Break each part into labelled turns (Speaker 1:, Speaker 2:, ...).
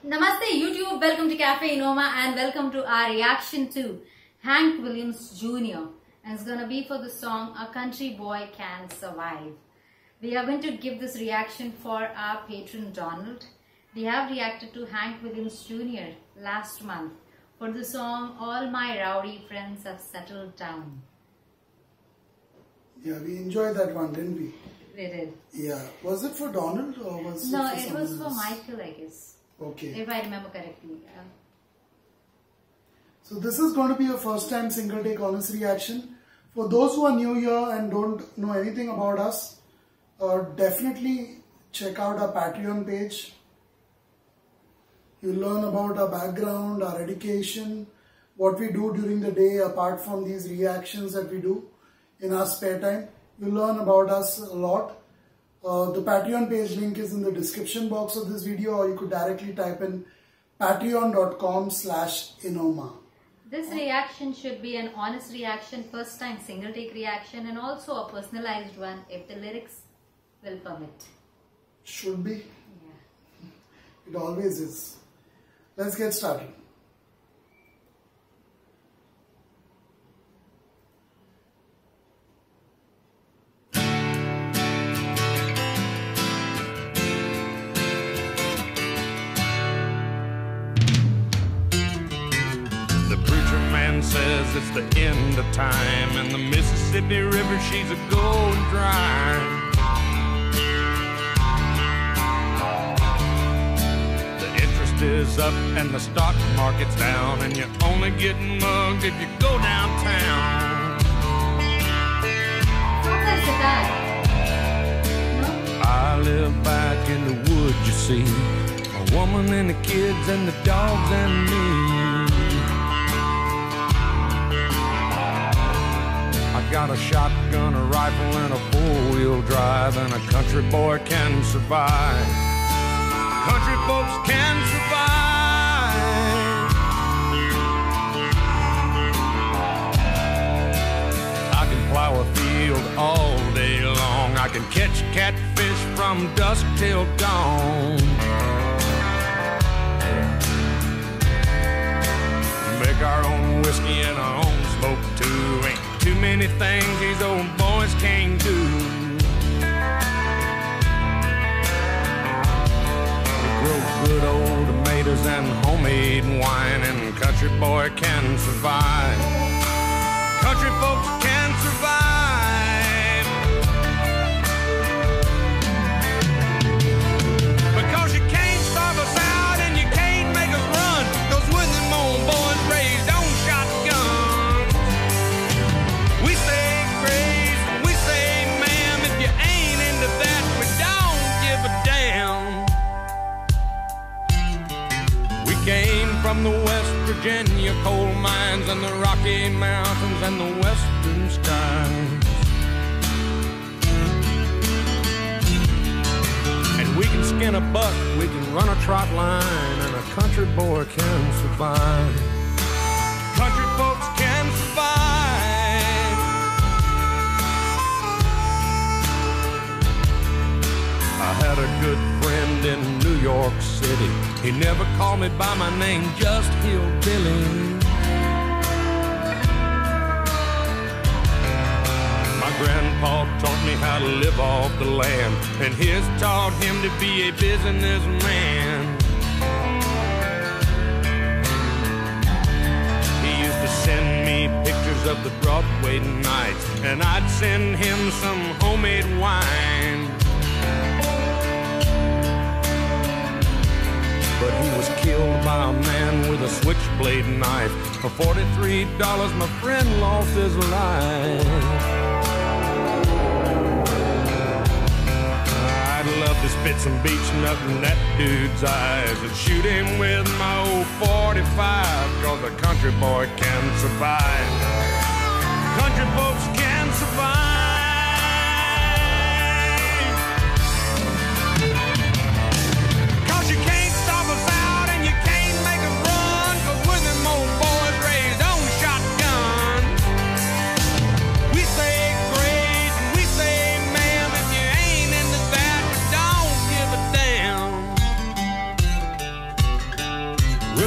Speaker 1: Namaste YouTube, welcome to Cafe Inoma and welcome to our reaction to Hank Williams Jr. And it's gonna be for the song A Country Boy Can Survive. We are going to give this reaction for our patron Donald. We have reacted to Hank Williams Jr. last month for the song All My Rowdy Friends Have Settled Down.
Speaker 2: Yeah, we enjoyed that one, didn't we?
Speaker 1: We did.
Speaker 2: Yeah. Was it for Donald or was
Speaker 1: No,
Speaker 2: it for
Speaker 1: it was for
Speaker 2: else?
Speaker 1: Michael, I guess.
Speaker 2: Okay.
Speaker 1: If I remember correctly. Yeah.
Speaker 2: So this is going to be a first time single take honest reaction. For those who are new here and don't know anything about us, definitely check out our Patreon page. You'll learn about our background, our education, what we do during the day apart from these reactions that we do in our spare time. You'll learn about us a lot. The Patreon page link is in the description box of this video, or you could directly type in patreon.com/inoma.
Speaker 1: This reaction should be an honest reaction, first time single take reaction, and also a personalized one if the lyrics will permit.
Speaker 2: Should be.
Speaker 1: Yeah.
Speaker 2: It always is. Let's get started.
Speaker 3: Says it's the end of time, and the Mississippi River, she's a going dry. The interest is up and the stock market's down, and you're only getting mugged if you go downtown. I live back in the woods, you see, a woman and the kids and the dogs and me. Got a shotgun, a rifle, and a four-wheel drive, and a country boy can survive. Country folks can survive. I can plow a field all day long. I can catch catfish from dusk till dawn. Make our own whiskey and our own smoke too. Ain't too many things these old boys can't do. We grow good old tomatoes and homemade wine, and country boy can survive. Country folks can survive. Because you can't starve us out and you can't make us run. Those with them old boys raised on shotguns. We say grace, we say ma'am. If you ain't into that, we don't give a damn. We came from the West Virginia coal mines and the Rocky Mountains and the western skies. And we can skin a buck, we can run a trot line, and a country boy can survive. Country folks can survive. I had a good friend in New York City. He never called me by my name, just Hillbilly. My grandpa taught me how to live off the land, and his taught him to be a businessman. He used to send me pictures of the Broadway nights, and I'd send him some homemade wine. But he was killed by a man with a switchblade knife. For $43, my friend lost his life. I'd love to spit some beach nut in that dude's eyes and shoot him with my old 45, 'cause a country boy can survive. Country folks can survive.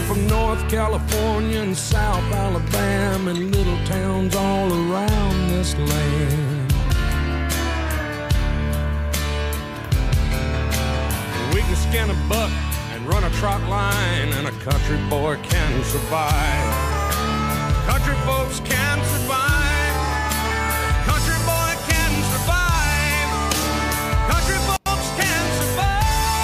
Speaker 3: from North California and South Alabama and little towns all around this land. We can skin a buck and run a trot line, and a country boy can survive. Country folks can survive. Country boy can survive. Country folks can survive.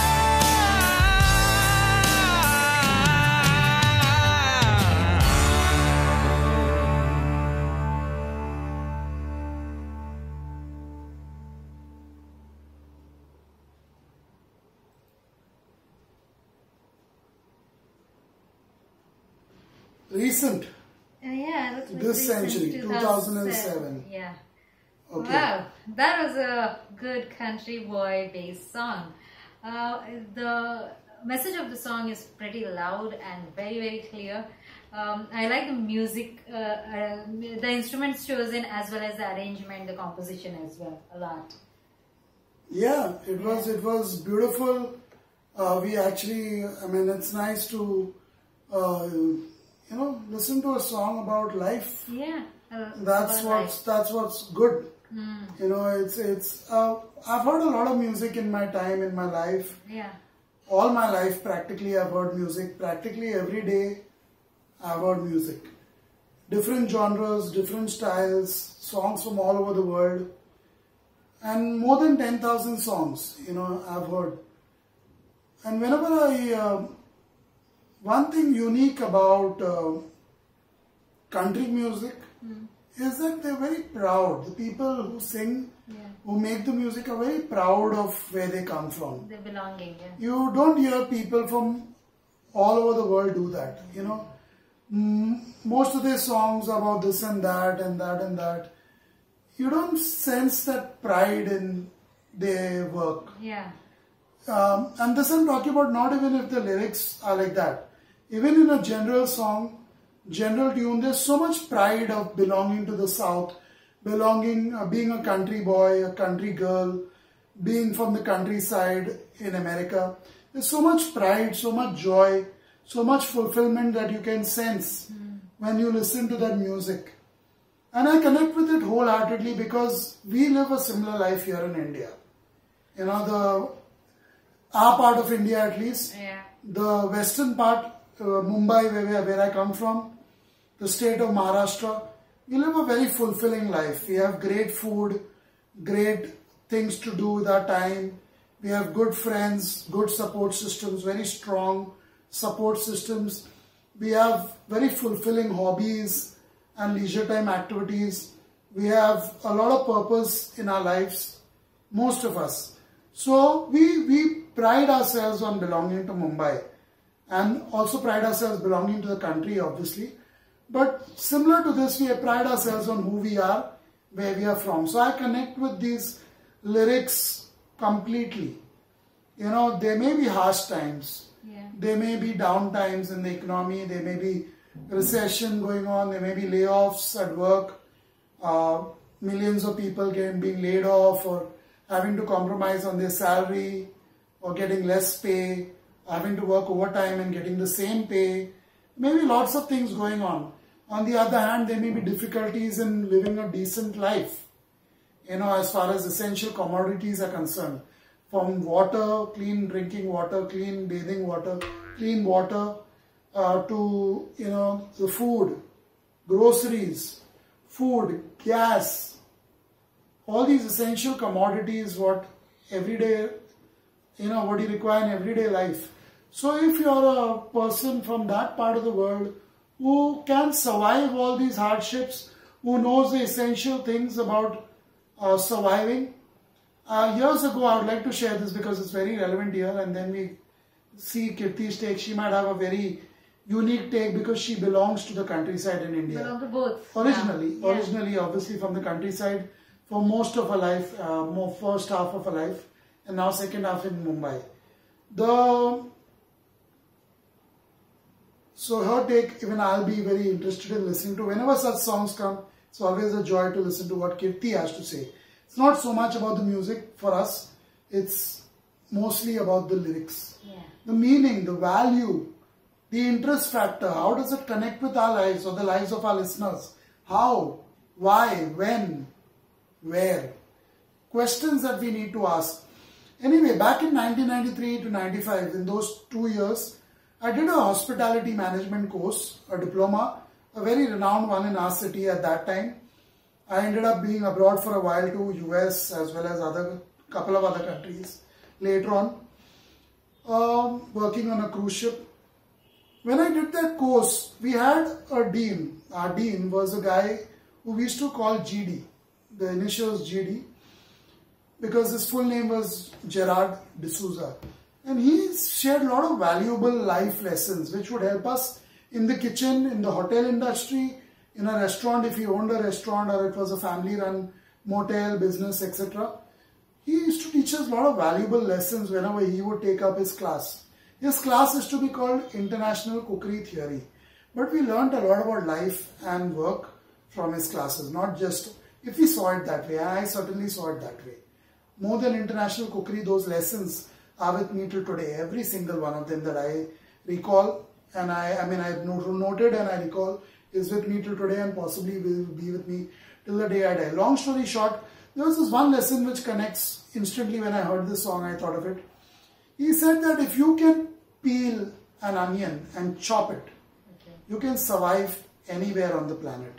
Speaker 2: Recent.
Speaker 1: Yeah, it looks like
Speaker 2: This
Speaker 1: recent,
Speaker 2: century, 2007.
Speaker 1: Yeah.
Speaker 2: Okay.
Speaker 1: Wow, that was a good country boy based song. The message of the song is pretty loud and very, very clear. I like the music, the instruments chosen, as well as the arrangement, the composition as well, a lot.
Speaker 2: Yeah, it was beautiful. We actually, I mean, it's nice to listen to a song about life.
Speaker 1: Yeah,
Speaker 2: That's what's good. You know, it's I've heard a lot of music in my time, in my life.
Speaker 1: Yeah.
Speaker 2: All my life practically I've heard music. Practically every day I've heard music. Different genres, different styles, songs from all over the world. And more than 10,000 songs, you know, I've heard. And whenever one thing unique about country music is that they're very proud. The people who sing, who make the music are very proud of where they come from.
Speaker 1: The belonging, yeah.
Speaker 2: You don't hear people from all over the world do that, you know. Most of their songs are about this and that and that and that. You don't sense that pride in their work.
Speaker 1: Yeah.
Speaker 2: And this I'm talking about not even if the lyrics are like that. Even in a general song, general tune, there's so much pride of belonging to the South, being a country boy, a country girl, being from the countryside in America. There's so much pride, so much joy, so much fulfillment that you can sense when you listen to that music. And I connect with it wholeheartedly because we live a similar life here in India. You know, our part of India at least, the western part, Mumbai, where I come from, the state of Maharashtra, we live a very fulfilling life. We have great food, great things to do with our time. We have good friends, good support systems, very strong support systems. We have very fulfilling hobbies and leisure time activities. We have a lot of purpose in our lives, most of us. So we pride ourselves on belonging to Mumbai and also pride ourselves belonging to the country, obviously. But similar to this, we pride ourselves on who we are, where we are from. So I connect with these lyrics completely. You know, there may be harsh times. There may be down times in the economy. There may be recession going on. There may be layoffs at work. Millions of people being laid off or having to compromise on their salary or getting less pay, having to work overtime and getting the same pay. Maybe lots of things going on. On the other hand, there may be difficulties in living a decent life, you know, as far as essential commodities are concerned. From water, clean drinking water, clean bathing water, clean water, to, you know, the food, groceries, food, gas, all these essential commodities, what everyday, you know, what you require in everyday life. So if you're a person from that part of the world who can survive all these hardships, who knows the essential things about surviving. Years ago, I would like to share this because it's very relevant here, and then we see Kirti's take. She might have a very unique take because she belongs to the countryside in India.
Speaker 1: Belong to both.
Speaker 2: Originally, obviously from the countryside for most of her life, first half of her life, and now second half in Mumbai. So her take, even I'll be very interested in listening to. Whenever such songs come, it's always a joy to listen to what Kirti has to say. It's not so much about the music for us, it's mostly about the lyrics. The meaning, the value The interest factor, how does it connect with our lives or the lives of our listeners? How, why, when, where? Questions that we need to ask. Anyway, back in 1993 to 95, in those 2 years, I did a hospitality management course, a diploma, a very renowned one in our city at that time. I ended up being abroad for a while to US as well as couple of other countries later on, working on a cruise ship. When I did that course, we had a dean. Our dean was a guy who we used to call GD, the initials GD, because his full name was Gerard D'Souza. And he shared a lot of valuable life lessons which would help us in the kitchen, in the hotel industry, in a restaurant if he owned a restaurant or it was a family run motel, business, etc. He used to teach us a lot of valuable lessons whenever he would take up his class. His class is to be called International Cookery Theory. But we learned a lot about life and work from his classes, not just if we saw it that way. I certainly saw it that way. More than international cookery, those lessons are with me till today. Every single one of them that I recall and I've noted and I recall is with me till today and possibly will be with me till the day I die. Long story short, there was this one lesson which connects instantly when I heard this song, I thought of it. He said that if you can peel an onion and chop it, you can survive anywhere on the planet.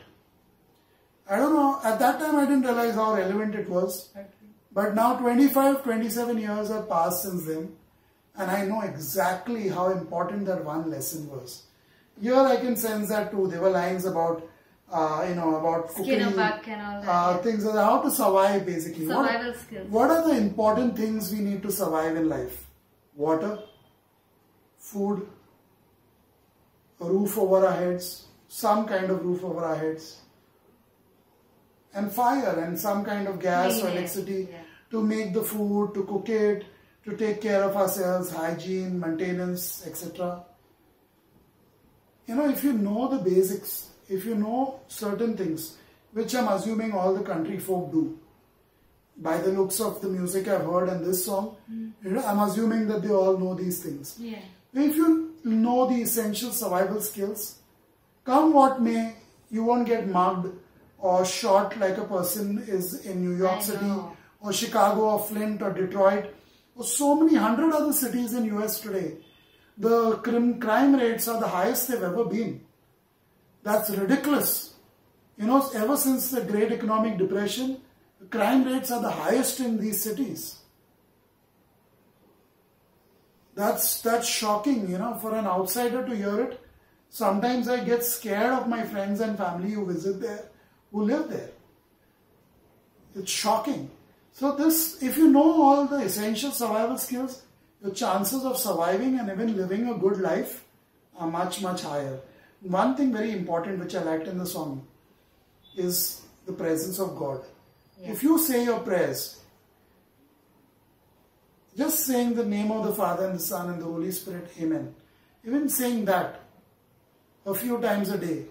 Speaker 2: I don't know, at that time I didn't realize how relevant it was. But now 25, 27 years have passed since then and I know exactly how important that one lesson was. Here I can sense that too. There were lines about, about cooking,
Speaker 1: skin or buck and all that.
Speaker 2: Things like that, how to survive basically.
Speaker 1: Survival skills.
Speaker 2: What are the important things we need to survive in life? Water, food, a roof over our heads, some kind of roof over our heads, and fire and some kind of gas or electricity to make the food, to cook it, to take care of ourselves, hygiene, maintenance, etc. If you know the basics, if you know certain things, which I'm assuming all the country folk do, by the looks of the music I've heard in this song, I'm assuming that they all know these things.
Speaker 1: Yeah.
Speaker 2: If you know the essential survival skills, come what may, you won't get mugged or shot like a person is in New York City or Chicago or Flint or Detroit or so many 100 other cities in US today. The crime rates are the highest they've ever been. That's ridiculous. Ever since the Great Economic Depression, the crime rates are the highest in these cities. That's shocking, for an outsider to hear it. Sometimes I get scared of my friends and family who visit there, who live there. It's shocking. So if you know all the essential survival skills, your chances of surviving and even living a good life are much, much higher. One thing very important which I liked in the song is the presence of God. Yeah. If you say your prayers, just saying the name of the Father and the Son and the Holy Spirit, Amen. Even saying that a few times a day,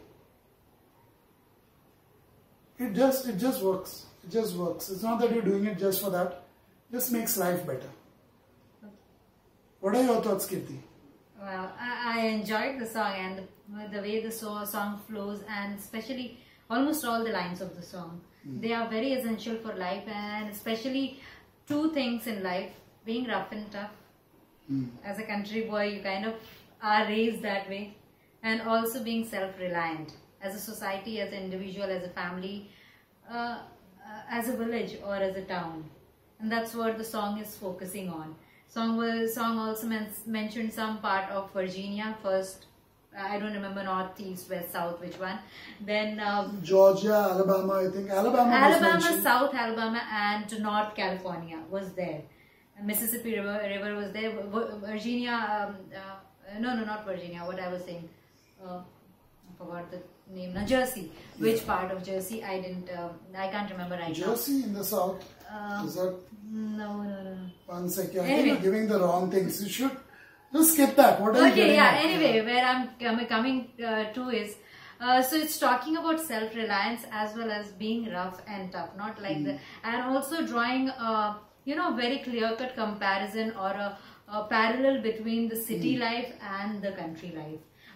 Speaker 2: it just works. It just works. It's not that you're doing it just for that. It just makes life better. What are your thoughts, Kirti?
Speaker 1: Well, I enjoyed the song and the way the song flows, and especially almost all the lines of the song. They are very essential for life, and especially two things in life: being rough and tough. As a country boy, you kind of are raised that way, and also being self-reliant as a society, as an individual, as a family, as a village or as a town. And that's what the song is focusing on. Song also mentioned some part of Virginia first. I don't remember north, east, west, south, which one. Then
Speaker 2: Georgia, Alabama, I think. Alabama,
Speaker 1: South Alabama, and North California was there. Mississippi River was there. Virginia, no, not Virginia. What I was saying, I forgot the name. No, Jersey. Which part of Jersey? I can't remember right now.
Speaker 2: Jersey in the south. Is that?
Speaker 1: No.
Speaker 2: 1 second. I think you're giving the wrong things. You should just skip that. What are you getting at?
Speaker 1: Anyway, where I'm coming to is, so it's talking about self-reliance as well as being rough and tough, not like the, and also drawing a very clear-cut comparison or a parallel between the city life and the country life.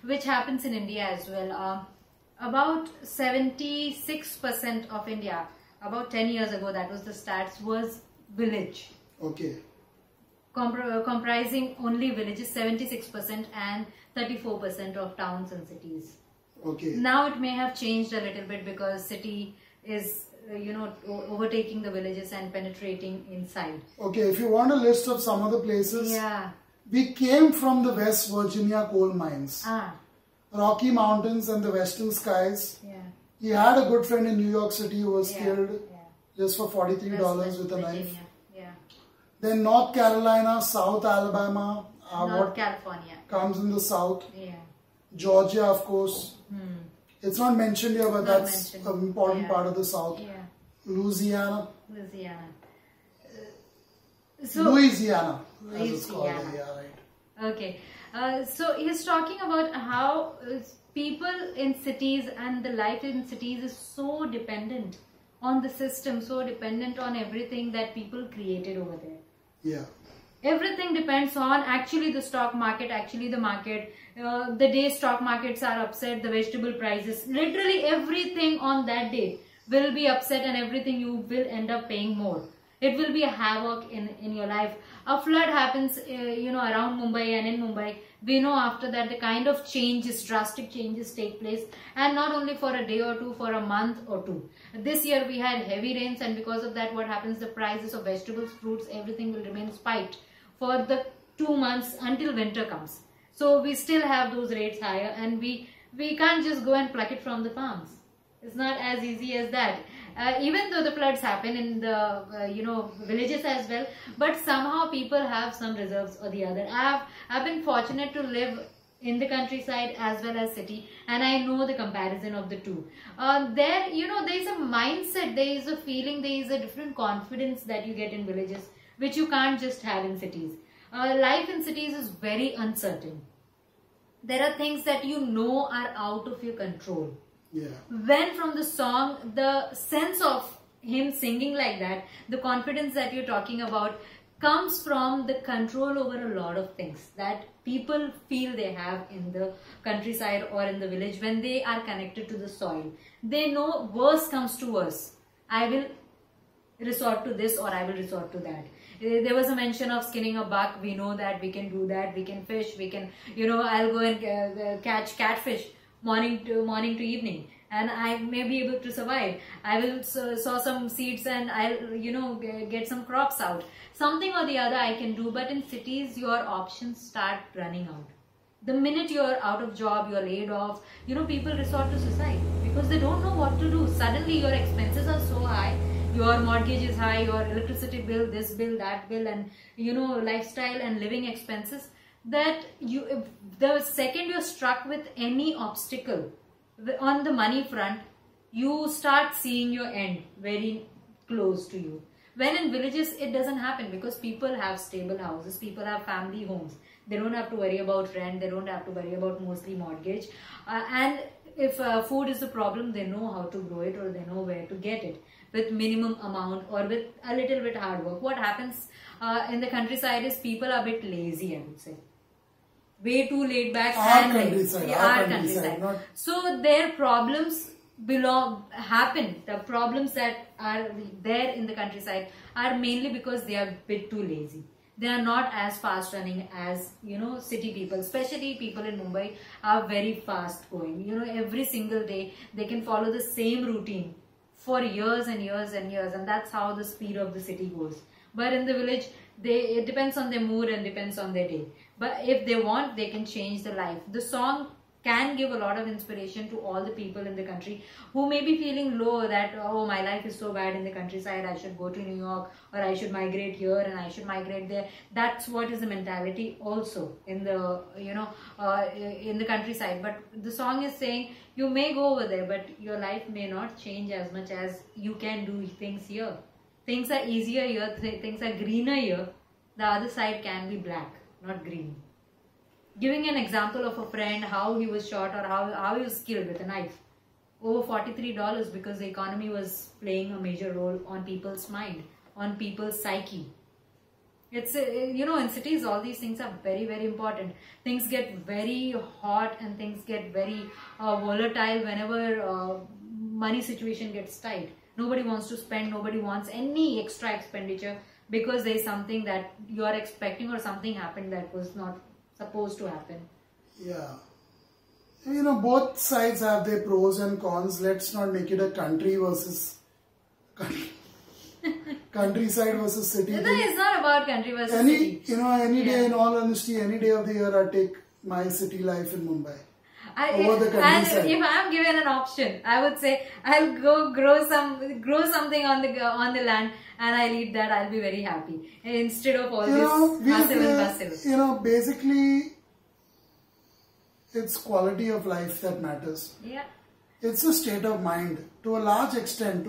Speaker 1: which happens in India as well. About 76% of India, about 10 years ago, that was the stats, was village.
Speaker 2: Okay.
Speaker 1: Comprising only villages, 76%, and 34% of towns and cities.
Speaker 2: Okay.
Speaker 1: Now it may have changed a little bit because city is, overtaking the villages and penetrating inside.
Speaker 2: Okay, if you want a list of some of the places,
Speaker 1: Yeah.
Speaker 2: we came from the West Virginia coal mines, Rocky Mountains and the Western Skies.
Speaker 1: Yeah.
Speaker 2: He had a good friend in New York City who was killed
Speaker 1: Yeah.
Speaker 2: just for $43
Speaker 1: West
Speaker 2: with a
Speaker 1: Virginia.
Speaker 2: knife.
Speaker 1: Yeah.
Speaker 2: Then North Carolina, South Alabama,
Speaker 1: North
Speaker 2: what
Speaker 1: California.
Speaker 2: comes in the south.
Speaker 1: Yeah.
Speaker 2: Georgia, of course. It's not mentioned here, but
Speaker 1: Not
Speaker 2: that's
Speaker 1: mentioned.
Speaker 2: an important
Speaker 1: Yeah.
Speaker 2: part of the south.
Speaker 1: Yeah.
Speaker 2: Louisiana,
Speaker 1: Louisiana.
Speaker 2: Louisiana, as it's called.
Speaker 1: Louisiana.
Speaker 2: Yeah, right.
Speaker 1: Okay. So he's talking about how people in cities and the life in cities is so dependent on the system, so dependent on everything that people created over there.
Speaker 2: Yeah.
Speaker 1: Everything depends on actually the stock market, actually the market. The day stock markets are upset, the vegetable prices, literally everything on that day will be upset, and everything you will end up paying more. It will be a havoc in your life. A flood happens, around Mumbai and in Mumbai. We know after that the kind of changes, drastic changes take place, and not only for a day or two, for a month or two. This year we had heavy rains, and because of that, what happens? The prices of vegetables, fruits, everything will remain spiked for the 2 months until winter comes. So we still have those rates higher, and we can't just go and pluck it from the farms. It's not as easy as that. Even though the floods happen in the villages as well, but somehow people have some reserves or the other. I've been fortunate to live in the countryside as well as city, and I know the comparison of the two. There is a mindset, there is a feeling, there is a different confidence that you get in villages, which you can't just have in cities. Life in cities is very uncertain. There are things that are out of your control.
Speaker 2: Yeah.
Speaker 1: When from the song, the sense of him singing like that, the confidence that you're talking about comes from the control over a lot of things that people feel they have in the countryside or in the village when they are connected to the soil. They know worse comes to worse, I will resort to this or I will resort to that. There was a mention of skinning a buck. We know that we can do that. We can fish. We can, I'll go and catch catfish morning to evening, and I may be able to survive. I will sow some seeds and I'll get some crops out. Something or the other I can do. But in cities, your options start running out. The minute you're out of job, you're laid off, people resort to suicide because they don't know what to do. Suddenly your expenses are so high. Your mortgage is high, your electricity bill, this bill, that bill, and lifestyle and living expenses, that the second you're struck with any obstacle on the money front, you start seeing your end very close to you. When in villages, it doesn't happen because people have stable houses, people have family homes. They don't have to worry about rent, they don't have to worry about mostly mortgage. And if food is the problem, they know how to grow it or they know where to get it with minimum amount or with a little bit hard work. What happens in the countryside is people are a bit lazy, I would say. Way too laid back.
Speaker 2: Our countryside.
Speaker 1: So their problems happen. The problems that are there in the countryside are mainly because they are a bit too lazy. They are not as fast running as city people. Especially people in Mumbai are very fast going. Every single day they can follow the same routine for years and years and years, and that's how the speed of the city goes. But in the village, it depends on their mood and depends on their day. But if they want, they can change the life. The song can give a lot of inspiration to all the people in the country who may be feeling low that, oh, my life is so bad in the countryside, I should go to New York, or I should migrate here and I should migrate there. That's what is the mentality also in the, in the countryside. But the song is saying you may go over there, but your life may not change as much as you can do things here. Things are easier here, things are greener here. The other side can be black, not green. Giving an example of a friend, how he was shot or how he was killed with a knife. Over $43 because the economy was playing a major role on people's mind, on people's psyche. It's in cities all these things are very, very important. Things get very hot and things get very volatile whenever money situation gets tight. Nobody wants to spend, nobody wants any extra expenditure because there is something that you are expecting or something happened that was not supposed to happen.
Speaker 2: Yeah. Both sides have their pros and cons. Let's not make it a country versus countryside versus city.
Speaker 1: No, it's not about country versus
Speaker 2: city.
Speaker 1: city.
Speaker 2: Any day, in all honesty, any day of the year, I take my city life in Mumbai. Over the countryside.
Speaker 1: And if I'm given an option, I would say I'll go grow something on the land and I'll eat that. I'll be very happy instead of all this hustle and bustle.
Speaker 2: Basically, it's quality of life that matters.
Speaker 1: Yeah.
Speaker 2: It's a state of mind to a large extent.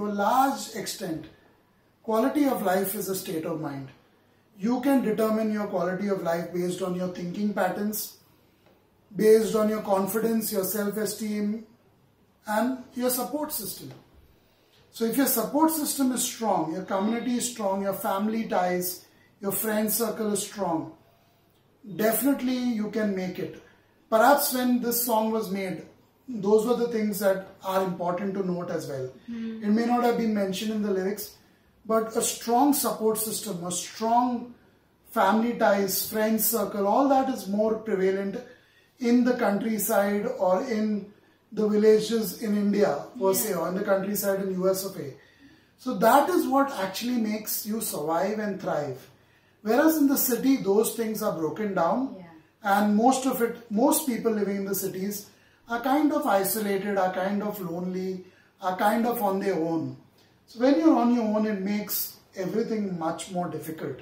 Speaker 2: Quality of life is a state of mind. You can determine your quality of life based on your thinking patterns, based on your confidence, your self-esteem, and your support system. So if your support system is strong, your community is strong, your family ties, your friend circle is strong, definitely you can make it. Perhaps when this song was made, those were the things that are important to note as well. It may not have been mentioned in the lyrics, but a strong support system, a strong family ties, friend circle, all that is more prevalent in the countryside or in the villages in India per se, or in the countryside in US of A. So that is what actually makes you survive and thrive. Whereas in the city, those things are broken down, and most people living in the cities are kind of isolated, are kind of lonely, are kind of on their own. So when you're on your own, it makes everything much more difficult.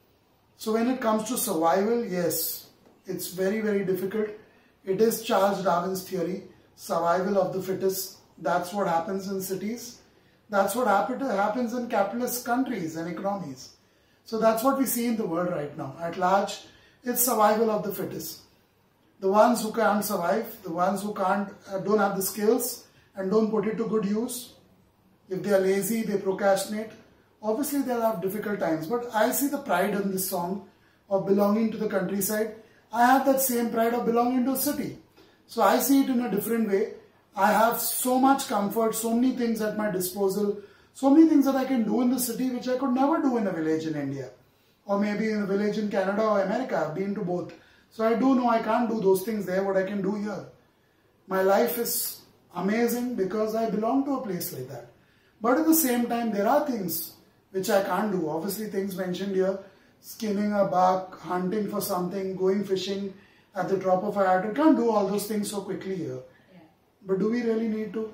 Speaker 2: So when it comes to survival, yes, it's very, very difficult. It is Charles Darwin's theory, survival of the fittest. That's what happens in cities. That's what happens in capitalist countries and economies. So that's what we see in the world right now. At large, it's survival of the fittest. The ones who can't survive, the ones who don't have the skills and don't put it to good use, if they are lazy, they procrastinate, obviously they'll have difficult times. But I see the pride in this song of belonging to the countryside. I have that same pride of belonging to a city. So I see it in a different way. I have so much comfort, so many things at my disposal, so many things that I can do in the city which I could never do in a village in India. Or maybe in a village in Canada or America. I've been to both. So I do know I can't do those things there, what I can do here. My life is amazing because I belong to a place like that. But at the same time, there are things which I can't do. Obviously, things mentioned here, skinning a buck, hunting for something, going fishing at the drop of a hat. We can't do all those things so quickly here. Yeah. But do we really need to?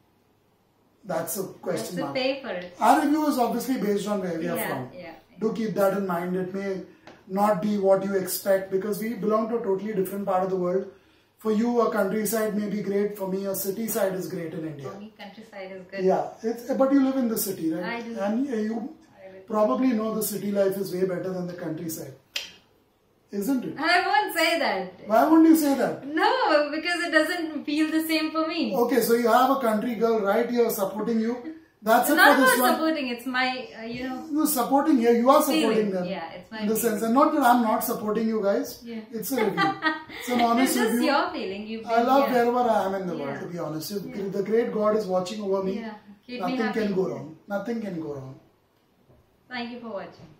Speaker 2: That's a question mark.
Speaker 1: Pay for it.
Speaker 2: Our review is obviously based on where we are from.
Speaker 1: Yeah.
Speaker 2: Do keep that in mind. It may not be what you expect because we belong to a totally different part of the world. For you, a countryside may be great. For me, a city side is great in India.
Speaker 1: For me, countryside is good.
Speaker 2: Yeah, but you live in the city, right?
Speaker 1: I do.
Speaker 2: And you probably know the city life is way better than the countryside. Isn't it?
Speaker 1: I won't say that.
Speaker 2: Why wouldn't you say that?
Speaker 1: No, because it doesn't feel the same for me.
Speaker 2: Okay, so you have a country girl right here supporting you. That's it
Speaker 1: not
Speaker 2: for this one.
Speaker 1: Supporting, it's my,
Speaker 2: No, supporting here, you are supporting
Speaker 1: feeling.
Speaker 2: them.
Speaker 1: Yeah, it's my
Speaker 2: in the sense, and not that I'm not supporting you guys.
Speaker 1: Yeah.
Speaker 2: It's a review. It's an honest
Speaker 1: it's just
Speaker 2: review.
Speaker 1: your feeling.
Speaker 2: I love wherever I am in the world, to be honest. If the great God is watching over me, nothing can go wrong. Nothing can go wrong.
Speaker 1: Thank you for watching.